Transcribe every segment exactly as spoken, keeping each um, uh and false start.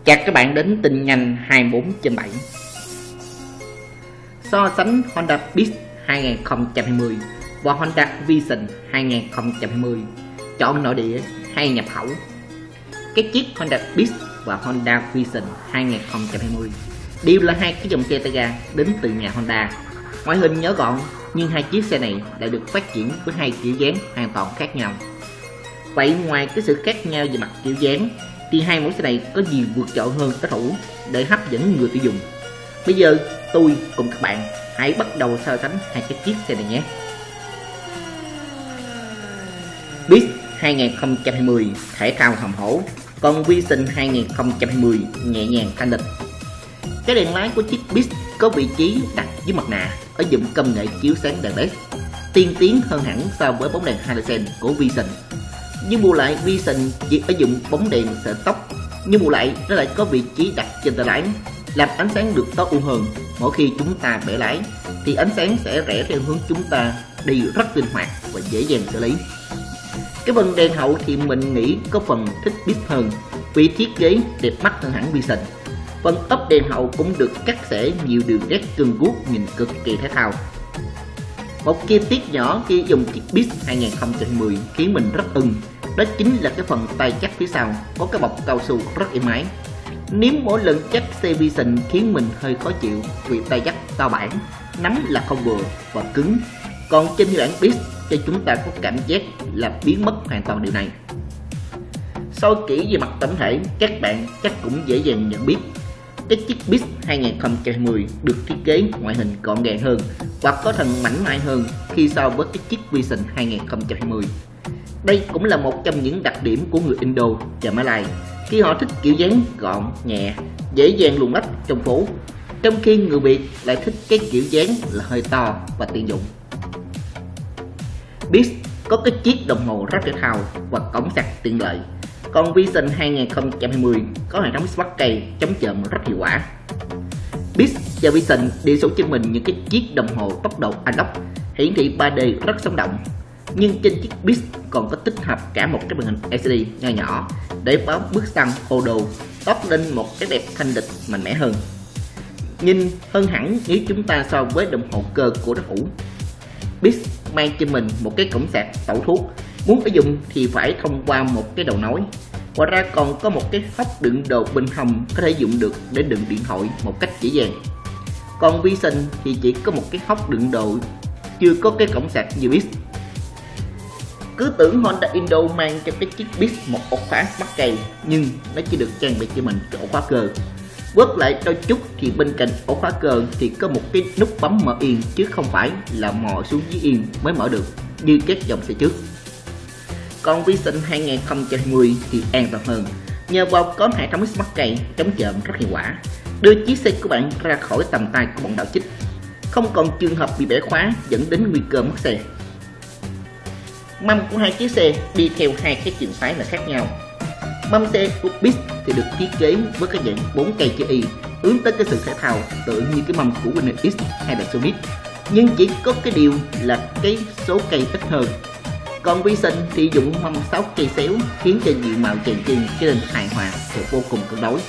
Chào các bạn đến tin nhanh hai mươi bốn trên bảy. So sánh Honda Beat hai không hai không và Honda Vision hai không hai không, chọn nội địa hay nhập khẩu. Cái chiếc Honda Beat và Honda Vision hai không hai không đều là hai cái dòng xe tay ga đến từ nhà Honda. Ngoại hình nhỏ gọn nhưng hai chiếc xe này lại được phát triển với hai kiểu dáng hoàn toàn khác nhau. Vậy ngoài cái sự khác nhau về mặt kiểu dáng thì hai mẫu xe này có gì vượt trội hơn đối thủ để hấp dẫn người tiêu dùng? Bây giờ tôi cùng các bạn hãy bắt đầu so sánh hai cái chiếc xe này nhé. Beat hai không hai không thể thao hầm hổ, còn Vision hai không hai không nhẹ nhàng thanh lịch. Cái đèn lái của chiếc Beat có vị trí đặt dưới mặt nạ, ở dụng công nghệ chiếu sáng đèn led tiên tiến hơn hẳn so với bóng đèn halogen của Vision. Nhưng bù lại Vision chỉ ở dụng bóng đèn sợi tóc, nhưng bù lại nó lại có vị trí đặt trên tay lái, làm ánh sáng được tối ưu hơn. Mỗi khi chúng ta bẻ lái thì ánh sáng sẽ rẽ theo hướng chúng ta đi rất linh hoạt và dễ dàng xử lý. Cái phần đèn hậu thì mình nghĩ có phần thích Beat hơn, vì thiết kế đẹp mắt hơn hẳn Vision. Phần tóc đèn hậu cũng được cắt xẻ nhiều đường nét cưng guốc, nhìn cực kỳ thể thao. Một chi tiết nhỏ khi dùng chiếc Beat hai không hai không khiến mình rất ưng, đó chính là cái phần tay chắc phía sau có cái bọc cao su rất êm ái. Nếu mỗi lần chắc xe Vision khiến mình hơi khó chịu vì tay chắc to bản, nắm là không vừa và cứng, còn trên phiên bản Beat cho chúng ta có cảm giác là biến mất hoàn toàn điều này. Soi kỹ về mặt tổng thể, các bạn chắc cũng dễ dàng nhận biết cái chiếc Beat hai không hai không được thiết kế ngoại hình gọn gàng hơn hoặc có thân mảnh mai hơn khi so với cái chiếc Vision hai không hai không. Đây cũng là một trong những đặc điểm của người Indo và Mã Lai khi họ thích kiểu dáng gọn, nhẹ, dễ dàng luồn lách trong phố, trong khi người Việt lại thích cái kiểu dáng là hơi to và tiện dụng. Beat có cái chiếc đồng hồ rất thể thao và cổng sạc tiện lợi, còn Vision hai không hai không có hệ thống Smart Key chống trộm rất hiệu quả. Beat và Vision đều sở cho mình những cái chiếc đồng hồ tốc độ analog hiển thị ba D rất sống động, nhưng trên chiếc Beat còn có tích hợp cả một cái màn hình L C D nho nhỏ để báo bước xăng ô đồ, toát lên một cái đẹp thanh lịch mạnh mẽ hơn, nhìn hơn hẳn nếu chúng ta so với đồng hồ cơ của đối thủ. Beat mang cho mình một cái cổng sạc tẩu thuốc, muốn sử dụng thì phải thông qua một cái đầu nối. Ngoài ra còn có một cái hốc đựng đồ bên hông có thể dùng được để đựng điện thoại một cách dễ dàng. Còn Vision thì chỉ có một cái hốc đựng đồ, chưa có cái cổng sạc như Beat. Cứ tưởng Honda Indo mang cho cái chiếc Beat một ổ khóa Smart Key, nhưng nó chỉ được trang bị cho mình cái ổ khóa cơ. Quất lại đôi chút thì bên cạnh ổ khóa cơ thì có một cái nút bấm mở yên, chứ không phải là mò xuống dưới yên mới mở được như các dòng xe trước. Còn Vision hai không hai không thì an toàn hơn, nhờ vào có hệ thống Smart Key chống trộm rất hiệu quả, đưa chiếc xe của bạn ra khỏi tầm tay của bọn đạo chích, không còn trường hợp bị bẻ khóa dẫn đến nguy cơ mất xe. Mâm của hai chiếc xe đi theo hai cái trường phái là khác nhau. Mâm xe của Beat thì được thiết kế với cái dạng bốn cây chữ Y, hướng tới cái sự thể thao tựa như cái mâm của Winner X hay là Sonic, nhưng chỉ có cái điều là cái số cây ít hơn. Còn Vision thì dùng mâm sáu cây xéo khiến cho nhiều màu chèn chiên cho nên hài hòa và vô cùng cân đối.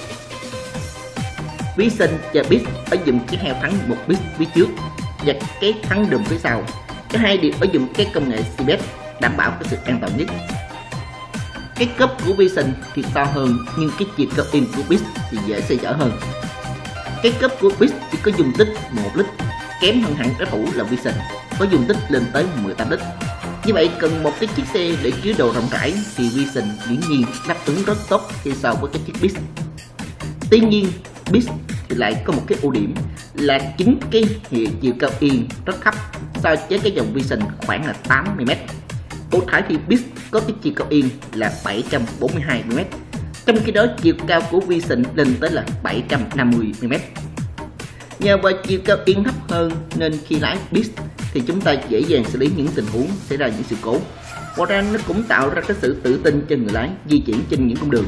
Vision và Beat ở dùng cái heo thắng một Beat phía trước và cái thắng đùm phía sau, cái hai đều ở dùng cái công nghệ xê bê ét đảm bảo cái sự an toàn nhất. Cái cốp của Vision thì to hơn, nhưng cái chiều cao in của Beat thì dễ xoay trở hơn. Cái cốp của Beat chỉ có dung tích một lít, kém hơn hẳn đối thủ là Vision có dung tích lên tới mười tám lít. Như vậy cần một cái chiếc xe để chứa đồ rộng rãi thì Vision dĩ nhiên đáp ứng rất tốt khi so với cái chiếc Beat. Tuy nhiên Beat thì lại có một cái ưu điểm là chính cái chiều cao yên rất thấp so với cái dòng Vision khoảng là tám mươi mét. Cụ thể thì Beat có cái chiều cao yên là bảy trăm bốn mươi hai mi-li-mét, trong khi đó chiều cao của Vision lên tới là bảy trăm năm mươi mi-li-mét. Nhờ vào chiều cao yên thấp hơn nên khi lái Beat thì chúng ta dễ dàng xử lý những tình huống xảy ra những sự cố. Ngoài ra nó cũng tạo ra cái sự tự tin cho người lái di chuyển trên những con đường.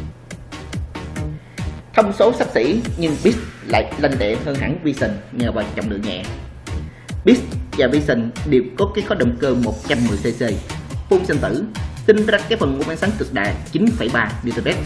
Thông số xấp xỉ nhưng Beat lại lanh lẹ hơn hẳn Vision nhờ vào trọng lượng nhẹ. Beat và Vision đều có cái khối động cơ một trăm mười xê xê phun sinh tử, sinh ra cái phần mô men xoắn cực đại chín phẩy ba Newton mét,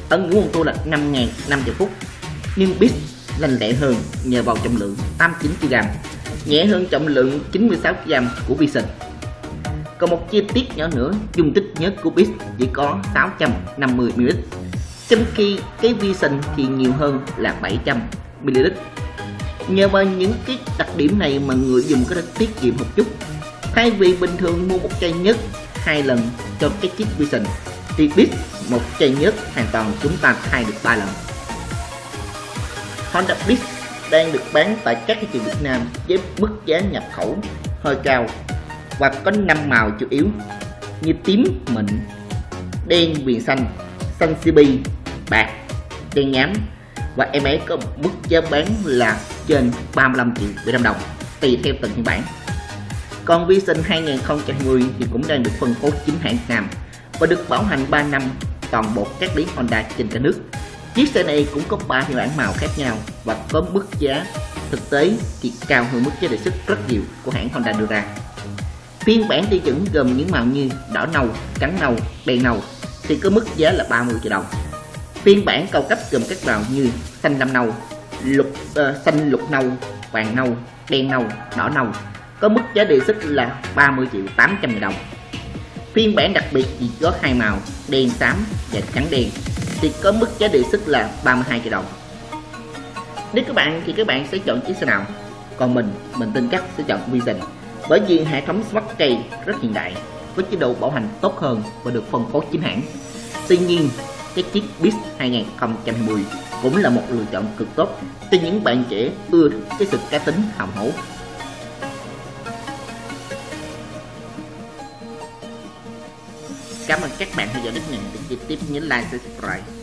Ấn ngưỡng môn tua là năm nghìn năm trăm phút, nhưng Beats lành lẹ hơn nhờ vào trọng lượng tám mươi chín ki lô gam, nhẹ hơn trọng lượng chín mươi sáu ki lô gam của Vision. Còn một chi tiết nhỏ nữa, dung tích nhớt của Beats chỉ có sáu trăm năm mươi mi li lít, trong khi cái Vision thì nhiều hơn là bảy trăm mi li lít. Nhờ vào những cái đặc điểm này mà người dùng có thể tiết kiệm một chút. Thay vì bình thường mua một chai nhớt hai lần cho cái chiếc Vision, thì Beats một chai nhớt hoàn toàn chúng ta thay được ba lần. Honda Beats đang được bán tại các thị trường Việt Nam với mức giá nhập khẩu hơi cao và có năm màu chủ yếu như tím mịn, đen viền xanh, xanh xê bê, bạc, đen nhám, và em ấy có mức giá bán là trên ba mươi lăm triệu Việt Nam đồng tùy theo từng phiên bản. Còn Vision hai không hai không thì cũng đang được phân phối chính hãng Việt Nam và được bảo hành ba năm toàn bộ các lý Honda trên cả nước. Chiếc xe này cũng có ba phiên bản màu khác nhau và có mức giá thực tế thì cao hơn mức giá đề xuất rất nhiều của hãng Honda đưa ra. Phiên bản tiêu chuẩn gồm những màu như đỏ nâu, trắng nâu, đen nâu thì có mức giá là ba mươi triệu đồng. Phiên bản cao cấp gồm các màu như xanh lam nâu, lục uh, xanh lục nâu, vàng nâu, đen nâu, đỏ nâu có mức giá đề xuất là ba mươi triệu tám trăm nghìn đồng. Phiên bản đặc biệt chỉ có hai màu đen xám và trắng đen thì có mức giá đề xuất là ba mươi hai triệu đồng. Nếu các bạn thì các bạn sẽ chọn chiếc xe nào? Còn mình, mình tin chắc sẽ chọn Vision, bởi vì hệ thống Smart Key rất hiện đại với chế độ bảo hành tốt hơn và được phân phối chính hãng. Tuy nhiên, cái chiếc Beats hai không hai không cũng là một lựa chọn cực tốt cho những bạn trẻ ưa thích cái sự cá tính hàm hổ. Cảm ơn các bạn theo dõi clip này. Để tiếp nhớ like và subscribe.